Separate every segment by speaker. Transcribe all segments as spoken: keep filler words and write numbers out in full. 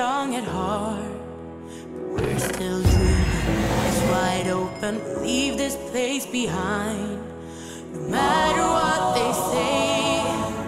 Speaker 1: young at heart, but we're still dreaming. Eyes wide open, leave this place behind. No matter what they say.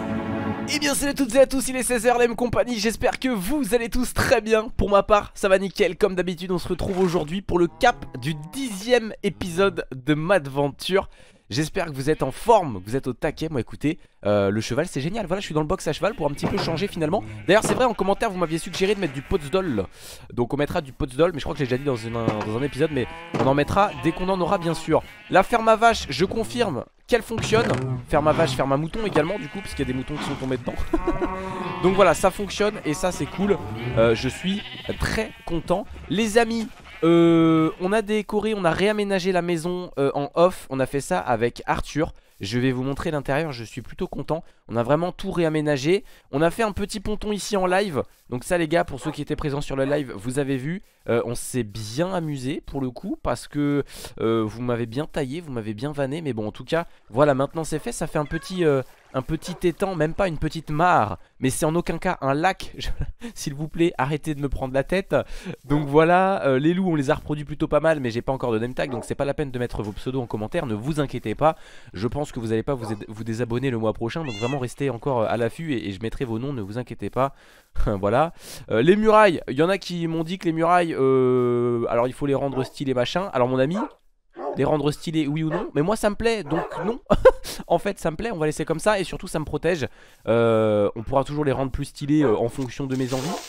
Speaker 2: Eh bien salut à toutes et à tous, il est seize heures, la M compagnie, j'espère que vous allez tous très bien. Pour ma part, ça va nickel, comme d'habitude on se retrouve aujourd'hui pour le cap du dixième épisode de Madventure. J'espère que vous êtes en forme, que vous êtes au taquet. Moi écoutez, euh, le cheval c'est génial, voilà je suis dans le box à cheval pour un petit peu changer finalement. D'ailleurs c'est vrai, en commentaire vous m'aviez suggéré de mettre du Potsdol. Donc on mettra du Potsdol, mais je crois que j'ai déjà dit dans, une, dans un épisode, mais on en mettra dès qu'on en aura bien sûr. La ferme à vache, je confirme qu'elle fonctionne. Ferme à vache, ferme à mouton également du coup, parce qu'il y a des moutons qui sont tombés dedans. Donc voilà, ça fonctionne et ça c'est cool. euh, Je suis très content. Les amis, Euh, on a décoré, on a réaménagé la maison euh, en off. On a fait ça avec Arthur. Je vais vous montrer l'intérieur, je suis plutôt content. On a vraiment tout réaménagé. On a fait un petit ponton ici en live. Donc ça les gars, pour ceux qui étaient présents sur le live, vous avez vu, euh, on s'est bien amusé pour le coup. Parce que euh, vous m'avez bien taillé, vous m'avez bien vanné. Mais bon en tout cas, voilà, maintenant c'est fait. Ça fait un petit... Euh, un petit étang, même pas une petite mare, mais c'est en aucun cas un lac. S'il vous plaît, arrêtez de me prendre la tête. Donc voilà, euh, les loups on les a reproduits plutôt pas mal, mais j'ai pas encore de name tag, donc c'est pas la peine de mettre vos pseudos en commentaire, ne vous inquiétez pas. Je pense que vous allez pas vous, vous désabonner le mois prochain, donc vraiment restez encore à l'affût et, et je mettrai vos noms, ne vous inquiétez pas. Voilà, euh, les murailles, il y en a qui m'ont dit que les murailles, euh, alors il faut les rendre stylées machin. Alors mon ami, les rendre stylés oui ou non, mais moi ça me plaît donc non. En fait ça me plaît, on va laisser comme ça et surtout ça me protège. euh, On pourra toujours les rendre plus stylés euh, en fonction de mes envies.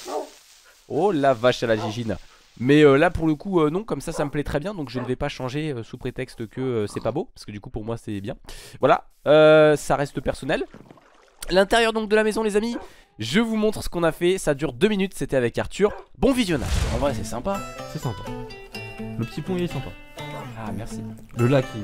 Speaker 2: Oh la vache à la gigine. Mais euh, là pour le coup euh, non, comme ça ça me plaît très bien. Donc je ne vais pas changer euh, sous prétexte que euh, c'est pas beau, parce que du coup pour moi c'est bien. Voilà, euh, ça reste personnel. L'intérieur donc de la maison les amis, je vous montre ce qu'on a fait. Ça dure deux minutes, c'était avec Arthur. Bon visionnage, en vrai c'est sympa.
Speaker 3: C'est sympa. Le petit pont il est sympa.
Speaker 2: Ah merci.
Speaker 3: Le lac il...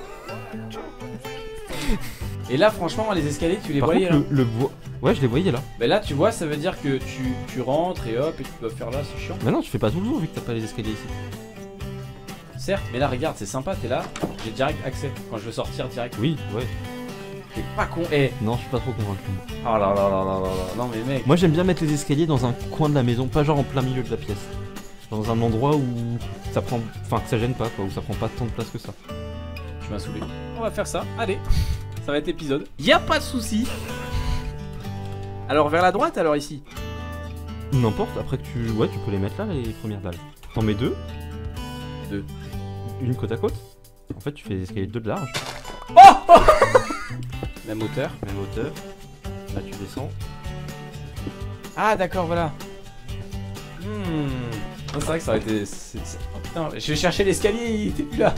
Speaker 2: Et là franchement les escaliers tu les
Speaker 3: Par
Speaker 2: voyais
Speaker 3: contre,
Speaker 2: là
Speaker 3: le, le bois... Ouais je les voyais là.
Speaker 2: Mais là tu vois ça veut dire que tu, tu rentres et hop et tu dois faire là, c'est chiant.
Speaker 3: Mais non tu fais pas tout le tour vu que t'as pas les escaliers ici.
Speaker 2: Certes, mais là regarde c'est sympa, t'es là, j'ai direct accès quand je veux sortir direct.
Speaker 3: Oui ouais.
Speaker 2: T'es pas con, eh.
Speaker 3: Non je suis pas trop convaincu.
Speaker 2: Oh là là là là là là, non mais mec.
Speaker 3: Moi j'aime bien mettre les escaliers dans un coin de la maison, pas genre en plein milieu de la pièce. Dans un endroit où ça prend... Enfin que ça gêne pas quoi, où ça prend pas tant de place que ça.
Speaker 2: Tu m'as saoulé. On va faire ça, allez. Ça va être épisode. Y'a pas de soucis. Alors vers la droite alors ici.
Speaker 3: N'importe, après que tu... Ouais tu peux les mettre là les premières dalles. T'en mets deux.
Speaker 2: Deux.
Speaker 3: Une côte à côte. En fait tu fais les escaliers de deux de large.
Speaker 2: Oh, oh Même hauteur.
Speaker 3: Même hauteur. Là tu descends.
Speaker 2: Ah d'accord voilà. Hmm. C'est vrai que ça aurait été... c'est, c'est... Oh putain, je vais chercher l'escalier, il était plus là.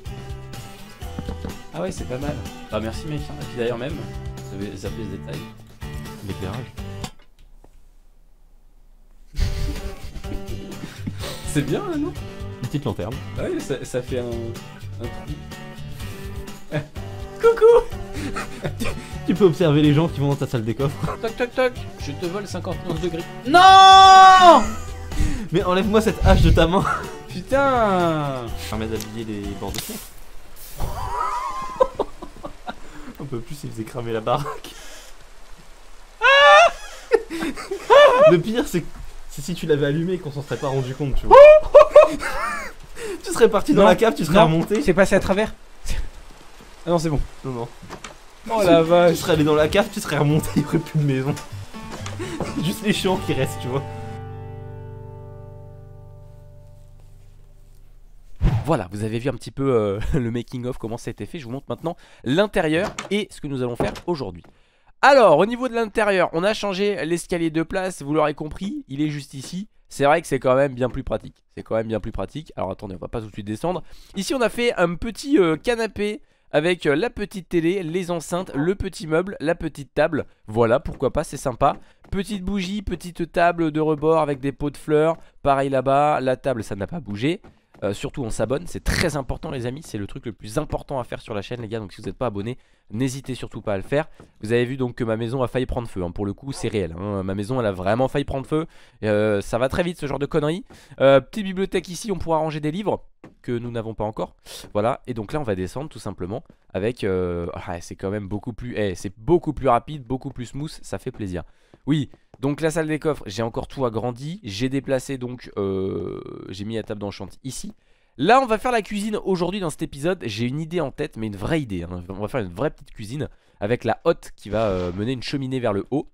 Speaker 2: Ah ouais c'est pas mal. Bah merci mec, et puis d'ailleurs même, vous avez zappé ce détail.
Speaker 3: L'éclairage.
Speaker 2: C'est bien là non?
Speaker 3: Une petite lanterne.
Speaker 2: Ah oui ça, ça fait un... un trou. Coucou.
Speaker 3: Tu peux observer les gens qui vont dans ta salle des coffres.
Speaker 2: Toc toc toc, je te vole cinquante-neuf degrés. Non.
Speaker 3: Mais enlève-moi cette hache de ta main.
Speaker 2: Putain.
Speaker 3: Ça permet d'habiller les bords de fond. Un peu plus il faisait cramer la baraque. Le pire c'est c'est si tu l'avais allumé et qu'on s'en serait pas rendu compte tu vois. Tu serais parti dans
Speaker 2: Non,
Speaker 3: la cave, tu serais
Speaker 2: non,
Speaker 3: remonté.
Speaker 2: c'est passé à travers. Ah non c'est bon.
Speaker 3: Non non.
Speaker 2: Oh la vache.
Speaker 3: Tu serais allé dans la cave, tu serais remonté, il n'y aurait plus de maison. Juste les chiants qui restent tu vois.
Speaker 2: Voilà, vous avez vu un petit peu euh, le making of, comment ça a été fait. Je vous montre maintenant l'intérieur et ce que nous allons faire aujourd'hui. Alors, au niveau de l'intérieur, on a changé l'escalier de place, vous l'aurez compris, il est juste ici. C'est vrai que c'est quand même bien plus pratique. C'est quand même bien plus pratique. Alors attendez, on va pas tout de suite descendre. Ici, on a fait un petit euh, canapé avec euh, la petite télé, les enceintes, le petit meuble, la petite table. Voilà, pourquoi pas, c'est sympa. Petite bougie, petite table de rebord avec des pots de fleurs. Pareil là-bas, la table, ça n'a pas bougé. Euh, surtout on s'abonne, c'est très important les amis, c'est le truc le plus important à faire sur la chaîne les gars. Donc si vous n'êtes pas abonné, n'hésitez surtout pas à le faire. Vous avez vu donc que ma maison a failli prendre feu, hein. Pour le coup c'est réel, hein. Ma maison elle a vraiment failli prendre feu. euh, Ça va très vite ce genre de conneries. euh, Petite bibliothèque ici, on pourra ranger des livres que nous n'avons pas encore. Voilà, et donc là on va descendre tout simplement avec euh... ah, c'est quand même beaucoup plus eh, c'est beaucoup plus rapide, beaucoup plus smooth, ça fait plaisir. Oui, Donc la salle des coffres, j'ai encore tout agrandi. J'ai déplacé donc, euh, j'ai mis la table d'enchant ici. Là on va faire la cuisine aujourd'hui dans cet épisode. J'ai une idée en tête, mais une vraie idée, hein. On va faire une vraie petite cuisine avec la hotte qui va euh, mener une cheminée vers le haut.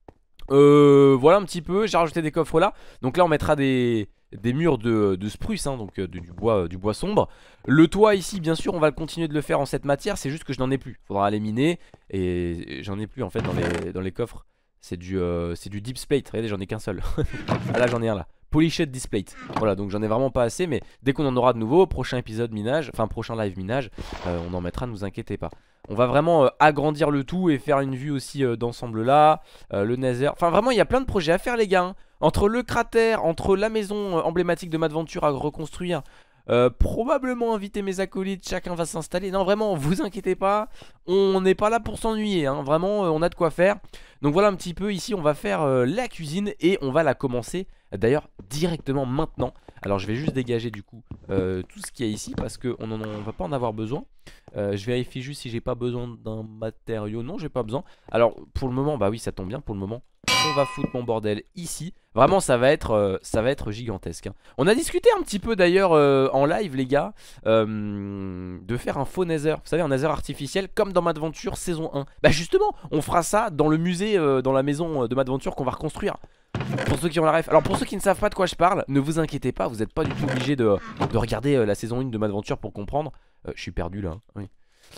Speaker 2: Euh, voilà un petit peu, j'ai rajouté des coffres là. Donc là on mettra des, des murs de, de spruce, hein, donc de, du, bois, du bois sombre. Le toit ici bien sûr on va continuer de le faire en cette matière. C'est juste que je n'en ai plus, faudra aller miner. Et j'en ai plus en fait dans les, dans les coffres. C'est du, euh, c'est du deep plate, regardez j'en ai qu'un seul. Ah là j'en ai un là, polished displate. Voilà donc j'en ai vraiment pas assez. Mais dès qu'on en aura de nouveau, prochain épisode minage, enfin prochain live minage, euh, on en mettra, ne vous inquiétez pas. On va vraiment euh, agrandir le tout et faire une vue aussi euh, d'ensemble là, euh, le Nether. Enfin vraiment il y a plein de projets à faire les gars, hein. Entre le cratère, entre la maison euh, emblématique de Madventure à reconstruire, euh, probablement inviter mes acolytes, chacun va s'installer. Non vraiment vous inquiétez pas, on n'est pas là pour s'ennuyer, hein. Vraiment euh, on a de quoi faire. Donc voilà un petit peu, ici on va faire euh, la cuisine et on va la commencer d'ailleurs directement maintenant. Alors je vais juste dégager du coup euh, tout ce qu'il y a ici parce qu'on on va pas en avoir besoin. euh, Je vérifie juste si j'ai pas besoin d'un matériau. Non j'ai pas besoin. Alors pour le moment bah oui ça tombe bien. Pour le moment on va foutre mon bordel ici. Vraiment ça va être, euh, ça va être gigantesque, hein. On a discuté un petit peu d'ailleurs euh, en live les gars, euh, de faire un faux Nether. Vous savez un Nether artificiel comme dans Madventure saison un. Bah justement on fera ça dans le musée, euh, dans la maison de Madventure qu'on va reconstruire. Pour ceux qui ont la ref. Alors pour ceux qui ne savent pas de quoi je parle, ne vous inquiétez pas, vous n'êtes pas du tout obligé de, de regarder euh, la saison un de Madventure pour comprendre. euh, Je suis perdu là, hein. Oui.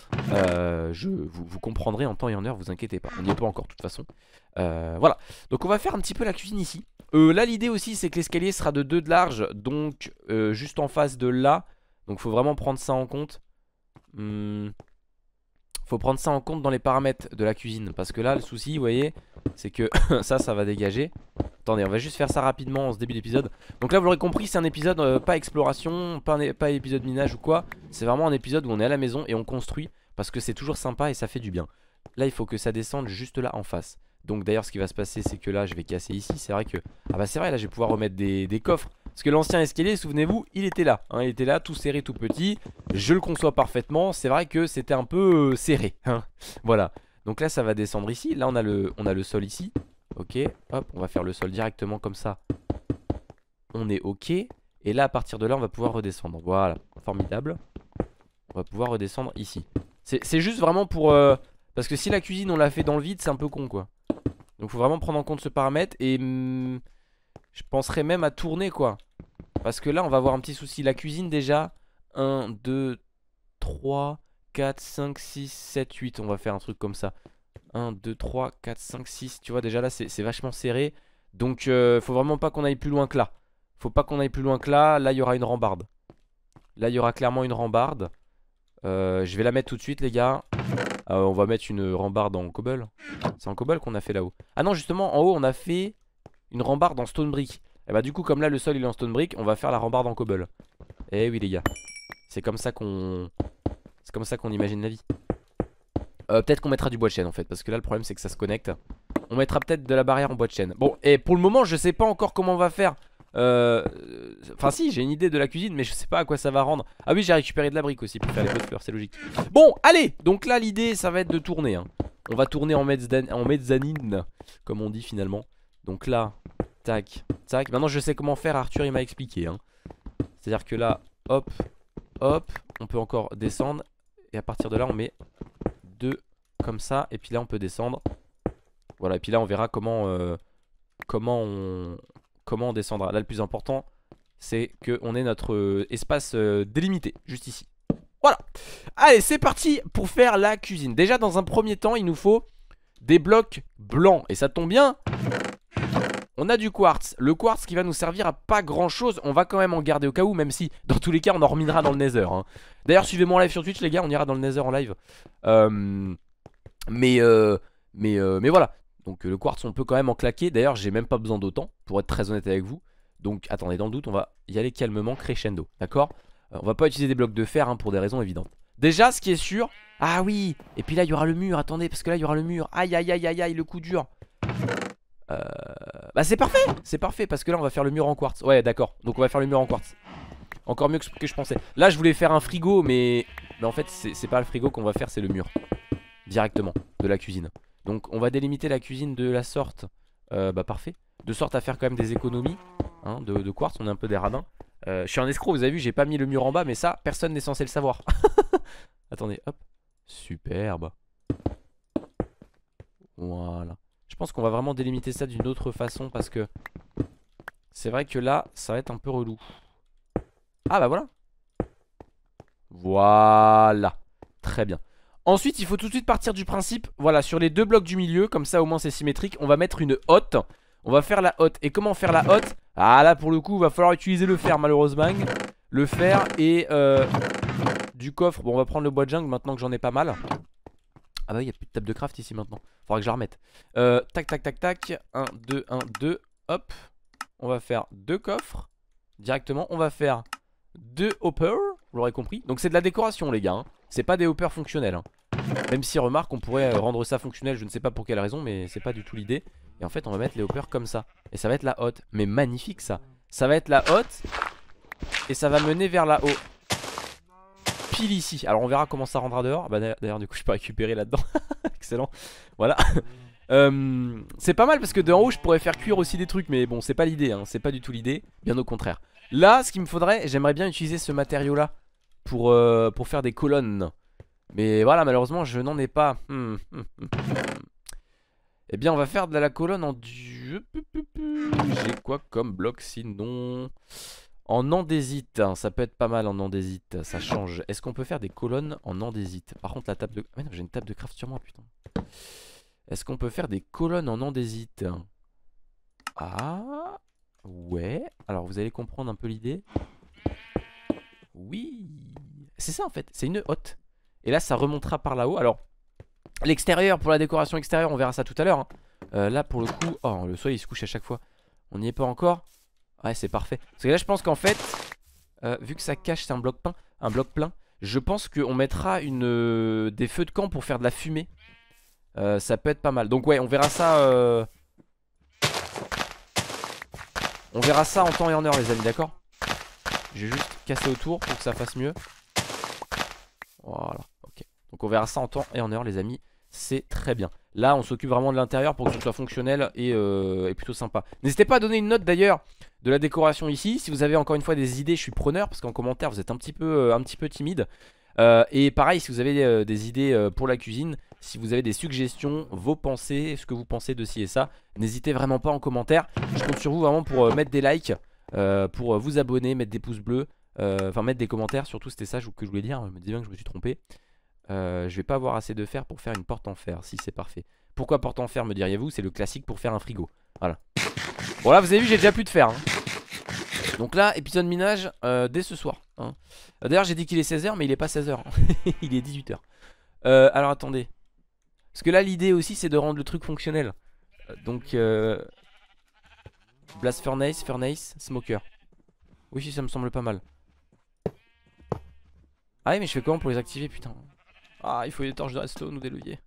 Speaker 2: euh, je, vous, vous comprendrez en temps et en heure, vous inquiétez pas. On n'y est pas encore de toute façon. euh, Voilà, donc on va faire un petit peu la cuisine ici. euh, Là l'idée aussi c'est que l'escalier sera de deux de large. Donc euh, juste en face de là. Donc faut vraiment prendre ça en compte. hum, Faut prendre ça en compte dans les paramètres de la cuisine. Parce que là le souci vous voyez, c'est que ça ça va dégager. Attendez on va juste faire ça rapidement en ce début d'épisode. Donc là vous l'aurez compris c'est un épisode euh, pas exploration, pas, un, pas épisode minage ou quoi. C'est vraiment un épisode où on est à la maison et on construit. Parce que c'est toujours sympa et ça fait du bien. Là il faut que ça descende juste là en face. Donc d'ailleurs ce qui va se passer c'est que là je vais casser ici. C'est vrai que, ah bah c'est vrai là je vais pouvoir remettre des, des coffres. Parce que l'ancien escalier souvenez-vous il était là, hein, il était là tout serré tout petit. Je le conçois parfaitement. C'est vrai que c'était un peu euh, serré, hein. Voilà. Donc là ça va descendre ici. Là on a le, on a le sol ici. Ok, hop, on va faire le sol directement comme ça. On est ok. Et là à partir de là on va pouvoir redescendre. Voilà, formidable. On va pouvoir redescendre ici. C'est juste vraiment pour... Euh, parce que si la cuisine on l'a fait dans le vide c'est un peu con quoi. Donc faut vraiment prendre en compte ce paramètre. Et hum, je penserais même à tourner quoi. Parce que là on va avoir un petit souci. La cuisine déjà un, deux, trois, quatre, cinq, six, sept, huit. On va faire un truc comme ça. un, deux, trois, quatre, cinq, six. Tu vois déjà là c'est vachement serré. Donc euh, faut vraiment pas qu'on aille plus loin que là. Faut pas qu'on aille plus loin que là. Là il y aura une rambarde. Là il y aura clairement une rambarde. euh, Je vais la mettre tout de suite les gars. euh, On va mettre une rambarde en cobble. C'est en cobble qu'on a fait là-haut. Ah non justement en haut on a fait une rambarde en stone brick. Et bah du coup comme là le sol il est en stone brick, on va faire la rambarde en cobble. Eh oui les gars, c'est comme ça qu'on C'est comme ça qu'on imagine la vie. euh, Peut-être qu'on mettra du bois de chêne en fait. Parce que là le problème c'est que ça se connecte. On mettra peut-être de la barrière en bois de chêne. Bon et pour le moment je sais pas encore comment on va faire. euh... Enfin si j'ai une idée de la cuisine mais je sais pas à quoi ça va rendre. Ah oui j'ai récupéré de la brique aussi pour faire les pots de fleurs, c'est logique. Bon allez, donc là l'idée ça va être de tourner, hein. On va tourner en, mezzan en mezzanine comme on dit finalement. Donc là, tac, tac. Maintenant je sais comment faire, Arthur il m'a expliqué, hein. C'est à dire que là, hop, hop. On peut encore descendre. Et à partir de là on met deux comme ça. Et puis là on peut descendre. Voilà et puis là on verra comment euh, Comment on Comment on descendra. Là le plus important c'est qu'on ait notre euh, espace euh, délimité juste ici. Voilà. Allez c'est parti pour faire la cuisine. Déjà dans un premier temps il nous faut des blocs blancs. Et ça tombe bien, on a du quartz. Le quartz qui va nous servir à pas grand chose. On va quand même en garder au cas où. Même si dans tous les cas on en reminera dans le nether, hein. D'ailleurs suivez mon live sur Twitch les gars. On ira dans le nether en live. euh, Mais euh, Mais euh, Mais voilà. Donc le quartz on peut quand même en claquer. D'ailleurs j'ai même pas besoin d'autant pour être très honnête avec vous. Donc attendez dans le doute on va y aller calmement, crescendo. D'accord. euh, On va pas utiliser des blocs de fer, hein, pour des raisons évidentes. Déjà ce qui est sûr. Ah oui. Et puis là il y aura le mur. Attendez parce que là il y aura le mur. Aïe aïe aïe aïe aïe le coup dur. Euh... Bah c'est parfait. C'est parfait parce que là on va faire le mur en quartz. Ouais d'accord. Donc on va faire le mur en quartz. Encore mieux que ce que je pensais. Là je voulais faire un frigo mais, mais en fait c'est pas le frigo qu'on va faire, c'est le mur directement de la cuisine. Donc on va délimiter la cuisine de la sorte. euh, Bah parfait. De sorte à faire quand même des économies hein, de, de quartz, on est un peu des radins. euh, Je suis un escroc, vous avez vu, j'ai pas mis le mur en bas. Mais ça, personne n'est censé le savoir. Attendez, hop. Superbe. Voilà. Je pense qu'on va vraiment délimiter ça d'une autre façon. Parce que c'est vrai que là, ça va être un peu relou. Ah bah voilà. Voilà. Très bien. Ensuite il faut tout de suite partir du principe, voilà, sur les deux blocs du milieu, comme ça au moins c'est symétrique. On va mettre une hotte. On va faire la hotte. Et comment faire la hotte? Ah là pour le coup il va falloir utiliser le fer malheureusement. Le fer et euh, du coffre. Bon on va prendre le bois de jungle maintenant que j'en ai pas mal. Ah bah il n'y a plus de table de craft ici maintenant. Faudra que je la remette. euh, Tac tac tac tac. un, deux, un, deux. Hop. On va faire deux coffres. Directement on va faire deux hoppers. Vous l'aurez compris. Donc c'est de la décoration les gars hein. C'est pas des hoppers fonctionnels hein. Même si remarque on pourrait rendre ça fonctionnel. Je ne sais pas pour quelle raison mais c'est pas du tout l'idée. Et en fait on va mettre les hoppers comme ça. Et ça va être la hotte. Mais magnifique ça. Ça va être la hotte. Et ça va mener vers là-haut. Pile ici. Alors on verra comment ça rendra dehors. Bah d'ailleurs du coup je peux récupérer là-dedans. Excellent. Voilà. euh, C'est pas mal parce que d'en haut je pourrais faire cuire aussi des trucs. Mais bon c'est pas l'idée hein. C'est pas du tout l'idée. Bien au contraire. Là ce qu'il me faudrait, j'aimerais bien utiliser ce matériau là. Pour, euh, pour faire des colonnes. Mais voilà malheureusement je n'en ai pas. hmm, hmm, hmm, hmm. Eh bien on va faire de la colonne en du... J'ai quoi comme bloc sinon? En andésite, hein, ça peut être pas mal en andésite. Ça change. Est-ce qu'on peut faire des colonnes en andésite? Par contre la table de... Ah mais non j'ai une table de craft sur moi putain. Est-ce qu'on peut faire des colonnes en andésite? Ah ouais. Alors vous allez comprendre un peu l'idée. Oui. C'est ça en fait, c'est une hotte. Et là ça remontera par là-haut. Alors l'extérieur, pour la décoration extérieure, on verra ça tout à l'heure hein. euh, Là pour le coup, oh le soleil il se couche à chaque fois. On n'y est pas encore. Ouais c'est parfait. Parce que là je pense qu'en fait euh, vu que ça cache c'est un bloc plein, un bloc plein, je pense qu'on mettra une, euh, des feux de camp pour faire de la fumée. euh, Ça peut être pas mal. Donc ouais on verra ça euh... On verra ça en temps et en heure les amis, d'accord? Je vais juste casser autour pour que ça fasse mieux. Voilà, ok. Donc on verra ça en temps et en heure les amis. C'est très bien. Là on s'occupe vraiment de l'intérieur pour que ce soit fonctionnel et, euh, et plutôt sympa. N'hésitez pas à donner une note d'ailleurs de la décoration ici. Si vous avez encore une fois des idées je suis preneur. Parce qu'en commentaire vous êtes un petit peu, euh, un petit peu timide. euh, Et pareil si vous avez euh, des idées euh, pour la cuisine. Si vous avez des suggestions, vos pensées, ce que vous pensez de ci et ça, n'hésitez vraiment pas en commentaire. Je compte sur vous vraiment pour euh, mettre des likes. Euh, pour euh, vous abonner, mettre des pouces bleus. euh, Enfin mettre des commentaires. Surtout c'était ça que je voulais dire. Je me dis bien que je me suis trompé. Euh, je vais pas avoir assez de fer pour faire une porte en fer. Si c'est parfait. Pourquoi porte en fer me diriez-vous? C'est le classique pour faire un frigo. Voilà. Bon là vous avez vu j'ai déjà plus de fer hein. Donc là épisode minage euh, dès ce soir hein. D'ailleurs j'ai dit qu'il est seize heures mais il est pas seize heures hein. Il est dix-huit heures. euh, Alors attendez. Parce que là l'idée aussi c'est de rendre le truc fonctionnel. euh, Donc euh... Blast Furnace, Furnace, Smoker. Oui si ça me semble pas mal. Ah oui mais je fais comment pour les activer putain? Ah il faut des torches de redstone ou des leviers.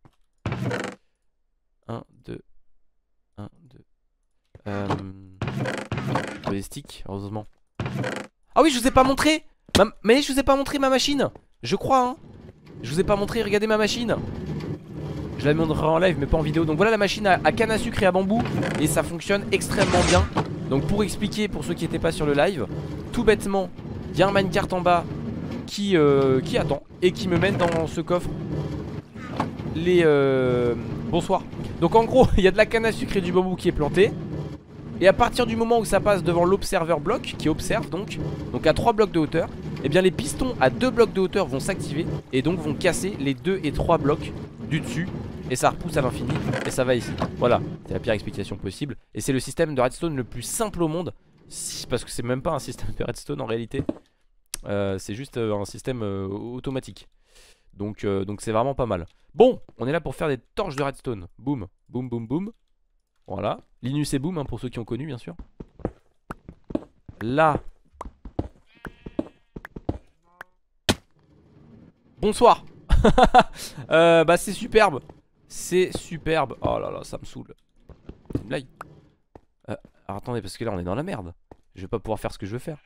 Speaker 2: un, deux un, deux euh... des sticks heureusement. Ah oui je vous ai pas montré ma... Mais je vous ai pas montré ma machine. Je crois hein. Je vous ai pas montré, regardez ma machine. Je la montrerai en live mais pas en vidéo. Donc voilà la machine à, à canne à sucre et à bambou. Et ça fonctionne extrêmement bien. Donc pour expliquer pour ceux qui n'étaient pas sur le live, tout bêtement il y a un minecart en bas qui, euh, qui attend et qui me mène dans ce coffre les euh... bonsoir. Donc en gros il y a de la canne à sucre et du bambou qui est planté. Et à partir du moment où ça passe devant l'observeur bloc qui observe donc Donc à trois blocs de hauteur, et eh bien les pistons à deux blocs de hauteur vont s'activer. Et donc vont casser les deux et trois blocs du dessus. Et ça repousse à l'infini et ça va ici. Voilà, c'est la pire explication possible. Et c'est le système de redstone le plus simple au monde. Parce que c'est même pas un système de redstone en réalité. euh, C'est juste euh, un système euh, automatique. Donc euh, donc c'est vraiment pas mal. Bon, on est là pour faire des torches de redstone. Boum, boum, boum, boum. Voilà, Linus et Boom hein, pour ceux qui ont connu bien sûr. Là. Bonsoir. euh, Bah c'est superbe. C'est superbe. Oh là là ça me saoule. C'est une blague. euh, Alors attendez parce que là on est dans la merde. Je vais pas pouvoir faire ce que je veux faire.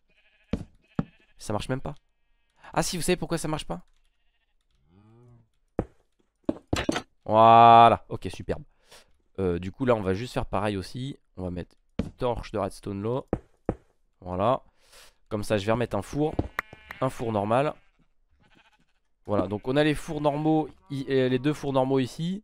Speaker 2: Ça marche même pas. Ah si vous savez pourquoi ça marche pas? Voilà, ok superbe. euh, Du coup là on va juste faire pareil aussi. On va mettre une torche de redstone là. Voilà. Comme ça je vais remettre un four. Un four normal. Voilà, donc on a les fours normaux, les deux fours normaux ici.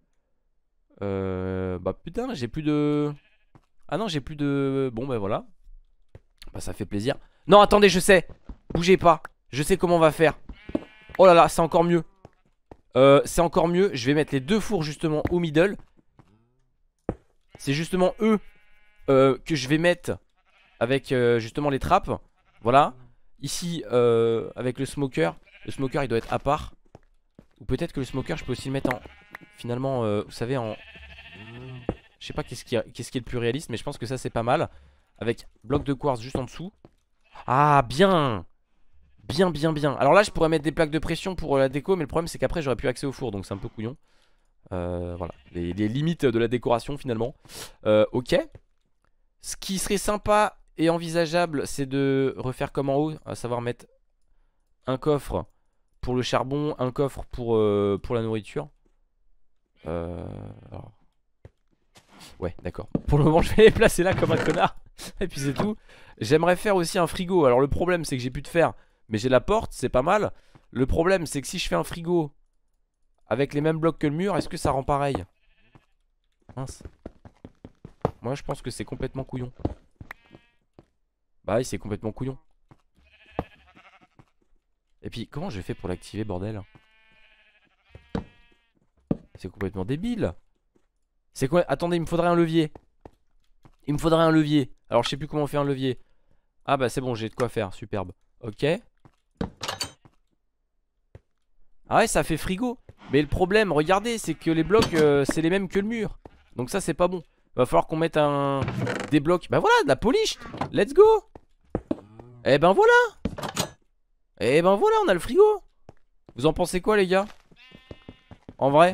Speaker 2: Euh, bah putain, j'ai plus de... Ah non, j'ai plus de... Bon bah voilà. Bah ça fait plaisir. Non, attendez, je sais. Bougez pas. Je sais comment on va faire. Oh là là, c'est encore mieux. Euh, c'est encore mieux. Je vais mettre les deux fours justement au middle. C'est justement eux euh, que je vais mettre avec euh, justement les trappes. Voilà. Ici, euh, avec le smoker. Le smoker il doit être à part. Ou peut-être que le smoker je peux aussi le mettre en... Finalement euh, vous savez en... Je sais pas qu'est-ce qui, est... qu'est-ce qui est le plus réaliste. Mais je pense que ça c'est pas mal. Avec bloc de quartz juste en dessous. Ah bien. Bien bien bien. Alors là je pourrais mettre des plaques de pression pour la déco. Mais le problème c'est qu'après j'aurais plus accès au four. Donc c'est un peu couillon. euh, Voilà les, les limites de la décoration finalement. euh, Ok. Ce qui serait sympa et envisageable c'est de refaire comme en haut. À savoir mettre un coffre pour le charbon, un coffre pour, euh, pour la nourriture. Euh, alors... Ouais, d'accord. Pour le moment, je vais les placer là comme un connard. Et puis c'est tout. J'aimerais faire aussi un frigo. Alors le problème, c'est que j'ai plus de fer. Mais j'ai la porte, c'est pas mal. Le problème, c'est que si je fais un frigo avec les mêmes blocs que le mur, est-ce que ça rend pareil? Mince. Moi, je pense que c'est complètement couillon. Bah oui, c'est complètement couillon. Et puis comment je fais pour l'activer bordel? C'est complètement débile. C'est quoi? Attendez, il me faudrait un levier. Il me faudrait un levier. Alors je sais plus comment on fait un levier. Ah bah c'est bon, j'ai de quoi faire, superbe. Ok. Ah ouais, ça fait frigo. Mais le problème, regardez, c'est que les blocs euh, c'est les mêmes que le mur. Donc ça c'est pas bon. Va falloir qu'on mette un... des blocs. Bah voilà, de la polish. Let's go. Eh ben voilà. Et ben voilà, on a le frigo. Vous en pensez quoi les gars? En vrai?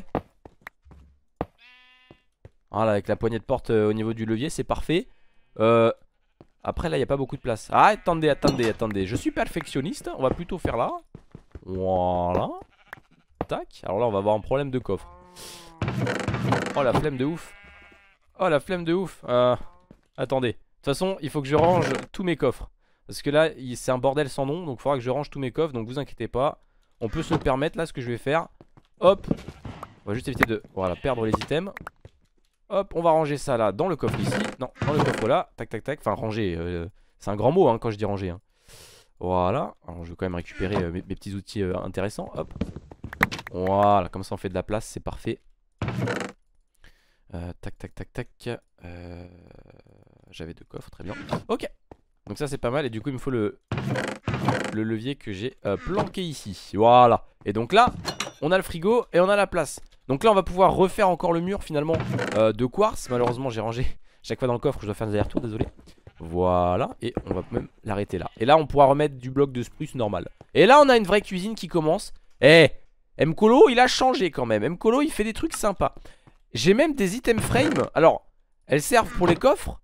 Speaker 2: Voilà, avec la poignée de porte euh, au niveau du levier, c'est parfait. euh, Après là, il n'y a pas beaucoup de place. Ah, attendez, attendez, attendez. Je suis perfectionniste, on va plutôt faire là. Voilà. Tac, alors là on va avoir un problème de coffre. Oh la flemme de ouf. Oh la flemme de ouf. euh, Attendez, de toute façon, il faut que je range tous mes coffres. Parce que là, c'est un bordel sans nom. Donc il faudra que je range tous mes coffres. Donc vous inquiétez pas. On peut se le permettre là, ce que je vais faire. Hop. On va juste éviter de voilà, perdre les items. Hop, on va ranger ça là dans le coffre ici. Non, dans le coffre là. Tac, tac, tac. Enfin, ranger. Euh, c'est un grand mot hein, quand je dis ranger. Hein. Voilà. Alors je vais quand même récupérer euh, mes, mes petits outils euh, intéressants. Hop. Voilà. Comme ça on fait de la place. C'est parfait. Euh, tac, tac, tac, tac. Euh, J'avais deux coffres. Très bien. Ok. Donc ça c'est pas mal. Et du coup il me faut le, le levier que j'ai euh, planqué ici. Voilà. Et donc là on a le frigo et on a la place. Donc là on va pouvoir refaire encore le mur finalement euh, de quartz. Malheureusement j'ai rangé chaque fois dans le coffre. Je dois faire des allers-retours, désolé. Voilà. Et on va même l'arrêter là. Et là on pourra remettre du bloc de spruce normal. Et là on a une vraie cuisine qui commence. Eh, Mkolo il a changé quand même. Mkolo il fait des trucs sympas. J'ai même des items frame. Alors elles servent pour les coffres,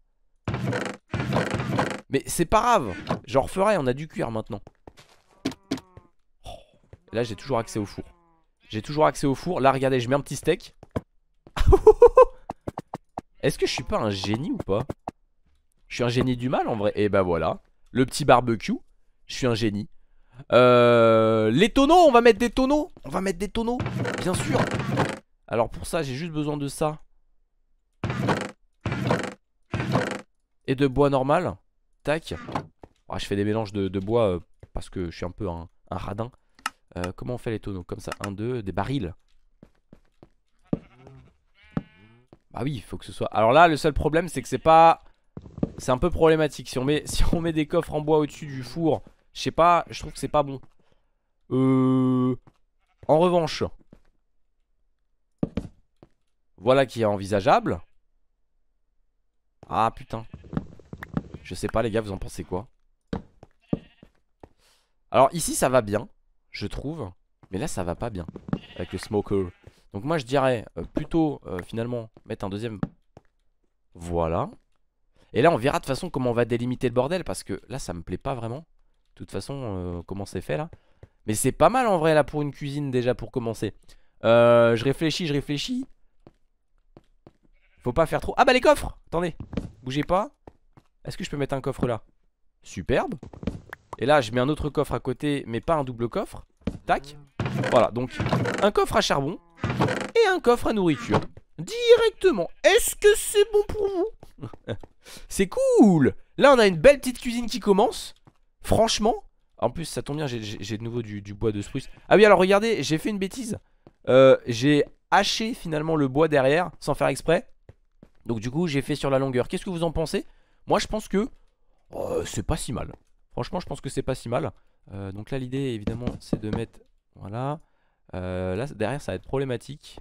Speaker 2: mais c'est pas grave. J'en referai, on a du cuir maintenant. Oh. Là j'ai toujours accès au four. J'ai toujours accès au four. Là regardez, je mets un petit steak. Est-ce que je suis pas un génie ou pas? Je suis un génie du mal en vrai. Et bah voilà, le petit barbecue. Je suis un génie. euh, Les tonneaux, on va mettre des tonneaux. On va mettre des tonneaux, bien sûr. Alors pour ça j'ai juste besoin de ça et de bois normal. Tac. Ah, je fais des mélanges de, de bois euh, parce que je suis un peu un, un radin. euh, Comment on fait les tonneaux? Comme ça, un, deux, des barils. Bah oui, il faut que ce soit... Alors là, le seul problème, c'est que c'est pas... C'est un peu problématique. Si on met, si on met des coffres en bois au-dessus du four, je sais pas, je trouve que c'est pas bon. Euh... En revanche, voilà qui est envisageable. Ah putain. Je sais pas les gars, vous en pensez quoi? Alors ici ça va bien, je trouve. Mais là ça va pas bien avec le smoker. Donc moi je dirais euh, plutôt euh, finalement mettre un deuxième. Voilà. Et là on verra de toute façon comment on va délimiter le bordel. Parce que là ça me plaît pas vraiment. De toute façon euh, comment c'est fait là. Mais c'est pas mal en vrai là pour une cuisine déjà pour commencer. euh, Je réfléchis, je réfléchis. Faut pas faire trop. Ah bah les coffres. Attendez, bougez pas. Est-ce que je peux mettre un coffre là? Superbe. Et là je mets un autre coffre à côté, mais pas un double coffre. Tac. Voilà, donc un coffre à charbon et un coffre à nourriture directement. Est-ce que c'est bon pour vous? C'est cool. Là on a une belle petite cuisine qui commence. Franchement. En plus ça tombe bien, j'ai de nouveau du, du bois de spruce. Ah oui, alors regardez, j'ai fait une bêtise. euh, J'ai haché finalement le bois derrière sans faire exprès. Donc du coup j'ai fait sur la longueur. Qu'est-ce que vous en pensez? Moi je pense que oh, c'est pas si mal. Franchement je pense que c'est pas si mal. euh, Donc là l'idée évidemment c'est de mettre. Voilà. euh, Là derrière ça va être problématique.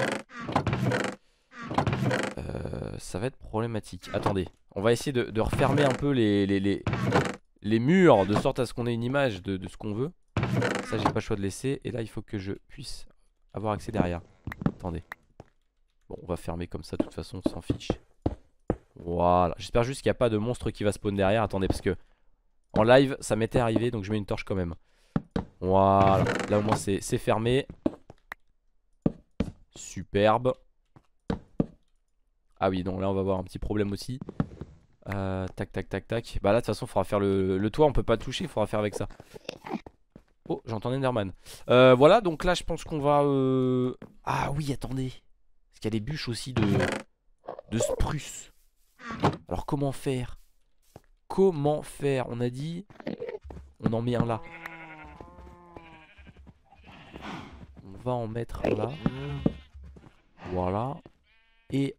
Speaker 2: euh, Ça va être problématique. Attendez, on va essayer de, de refermer un peu les, les, les, les murs, de sorte à ce qu'on ait une image de, de ce qu'on veut. Ça j'ai pas le choix de laisser. Et là il faut que je puisse avoir accès derrière. Attendez. Bon, on va fermer comme ça, de toute façon, on s'en fiche. Voilà, j'espère juste qu'il n'y a pas de monstre qui va spawn derrière. Attendez, parce que en live, ça m'était arrivé, donc je mets une torche quand même. Voilà, là au moins c'est fermé. Superbe. Ah oui, donc là on va avoir un petit problème aussi. euh, Tac, tac, tac, tac. Bah là, de toute façon, il faudra faire le, le toit, on peut pas le toucher, il faudra faire avec ça. Oh, j'entends Enderman. euh, Voilà, donc là je pense qu'on va... Euh... Ah oui, attendez. Parce qu'il y a des bûches aussi de, de spruce. Alors comment faire? Comment faire? On a dit... On en met un là. On va en mettre un là. Voilà. Et...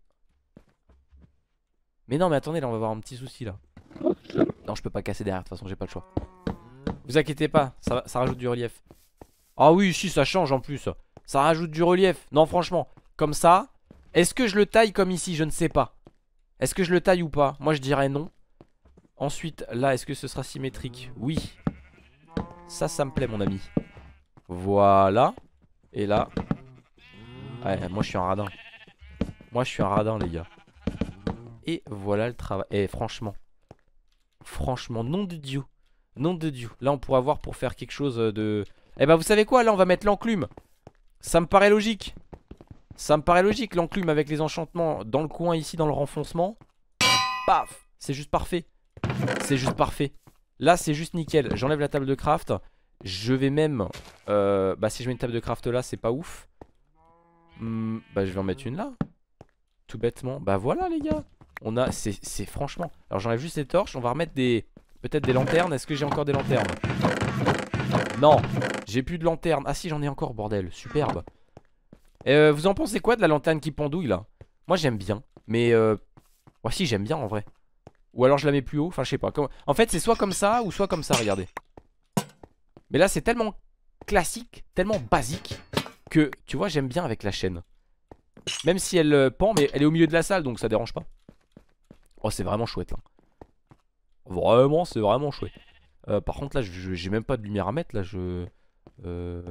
Speaker 2: Mais non mais attendez, là on va avoir un petit souci là. Non, je peux pas casser derrière, de toute façon j'ai pas le choix. Vous inquiétez pas, ça, ça rajoute du relief. Ah oui, si, ça change en plus. Ça rajoute du relief. Non franchement, comme ça. Est-ce que je le taille comme ici? Je ne sais pas. Est-ce que je le taille ou pas? Moi je dirais non. Ensuite, là, est-ce que ce sera symétrique? Oui. Ça, ça me plaît mon ami. Voilà. Et là. Ouais, moi je suis un radin. Moi je suis un radin les gars. Et voilà le travail. Et franchement. Franchement, nom de Dieu. Nom de Dieu. Là on pourra voir pour faire quelque chose de... Eh bah vous savez quoi? Là on va mettre l'enclume. Ça me paraît logique. Ça me paraît logique, l'enclume avec les enchantements dans le coin ici, dans le renfoncement. Paf. C'est juste parfait. C'est juste parfait. Là c'est juste nickel. J'enlève la table de craft. Je vais même euh, bah si je mets une table de craft là, c'est pas ouf. hmm, Bah je vais en mettre une là. Tout bêtement. Bah voilà les gars. On a, c'est franchement. Alors j'enlève juste les torches. On va remettre des, peut-être des lanternes. Est-ce que j'ai encore des lanternes? Non, j'ai plus de lanternes. Ah si, j'en ai encore, bordel, superbe. euh, Vous en pensez quoi de la lanterne qui pendouille là? Moi j'aime bien. Mais euh... ouais, si, j'aime bien en vrai. Ou alors je la mets plus haut, enfin je sais pas. En fait c'est soit comme ça ou soit comme ça, regardez. Mais là c'est tellement classique, tellement basique, que tu vois j'aime bien avec la chaîne. Même si elle euh, pend, mais elle est au milieu de la salle, donc ça dérange pas. Oh c'est vraiment chouette là. Vraiment c'est vraiment chouette. euh, Par contre là j'ai même pas de lumière à mettre. Là je euh... Euh...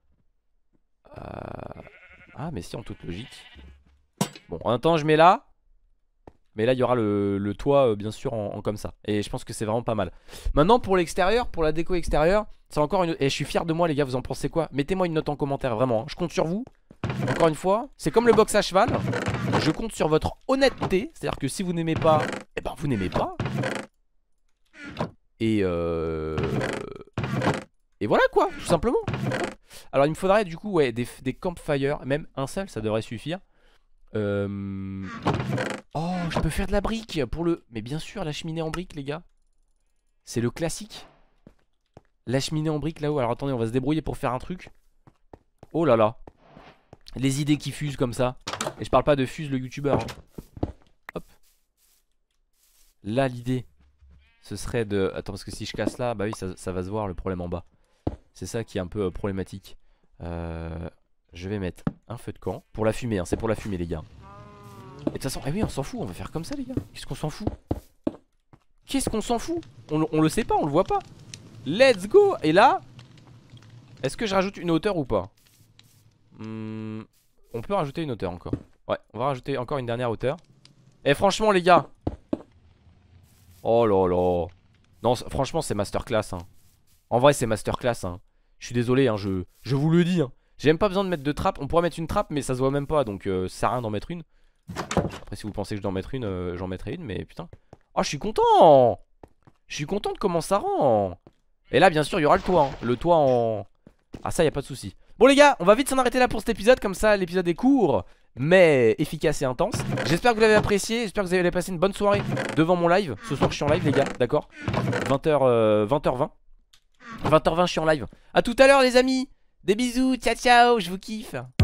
Speaker 2: Ah mais si, en toute logique. Bon en même temps je mets là. Mais là il y aura le, le toit euh, bien sûr en, en comme ça. Et je pense que c'est vraiment pas mal. Maintenant pour l'extérieur, pour la déco extérieure, c'est encore une... Et je suis fier de moi les gars, vous en pensez quoi? Mettez-moi une note en commentaire vraiment, hein. Je compte sur vous. Encore une fois, c'est comme le box à cheval. Je compte sur votre honnêteté. C'est-à-dire que si vous n'aimez pas, eh ben vous n'aimez pas. Et euh... Et voilà quoi, tout simplement. Alors il me faudrait du coup ouais, des, des campfires. Même un seul, ça devrait suffire. Euh... Oh, je peux faire de la brique pour le... Mais bien sûr, la cheminée en brique les gars. C'est le classique. La cheminée en brique là-haut. Alors attendez, on va se débrouiller pour faire un truc. Oh là là. Les idées qui fusent comme ça. Et je parle pas de Fuse le youtubeur, hein. Hop. Là l'idée, ce serait de... Attends, parce que si je casse là, bah oui ça, ça va se voir le problème en bas. C'est ça qui est un peu euh, problématique. euh, Je vais mettre un feu de camp. Pour la fumée, hein, c'est pour la fumée les gars. Et de toute façon, ah oui on s'en fout, on va faire comme ça les gars. Qu'est-ce qu'on s'en fout? Qu'est-ce qu'on s'en fout? on, on le sait pas, on le voit pas. Let's go. Et là, est-ce que je rajoute une hauteur ou pas? hmm, On peut rajouter une hauteur encore. Ouais, on va rajouter encore une dernière hauteur. Et franchement les gars. Oh là là. Non franchement c'est masterclass hein. En vrai c'est masterclass hein. Je suis désolé hein, je, je vous le dis hein. J'ai même pas besoin de mettre de trappe. On pourrait mettre une trappe mais ça se voit même pas. Donc euh, ça sert à rien d'en mettre une. Après si vous pensez que je dois en mettre une, euh, j'en mettrai une, mais putain. Oh je suis content. Je suis content de comment ça rend. Et là bien sûr il y aura le toit hein. Le toit en... Ah ça y a pas de souci. Bon les gars, on va vite s'en arrêter là pour cet épisode. Comme ça l'épisode est court mais efficace et intense. J'espère que vous l'avez apprécié. J'espère que vous avez passé une bonne soirée devant mon live. Ce soir je suis en live les gars, d'accord. vingt heures, euh, vingt heures vingt. vingt heures vingt je suis en live. A tout à l'heure les amis. Des bisous, ciao ciao, je vous kiffe.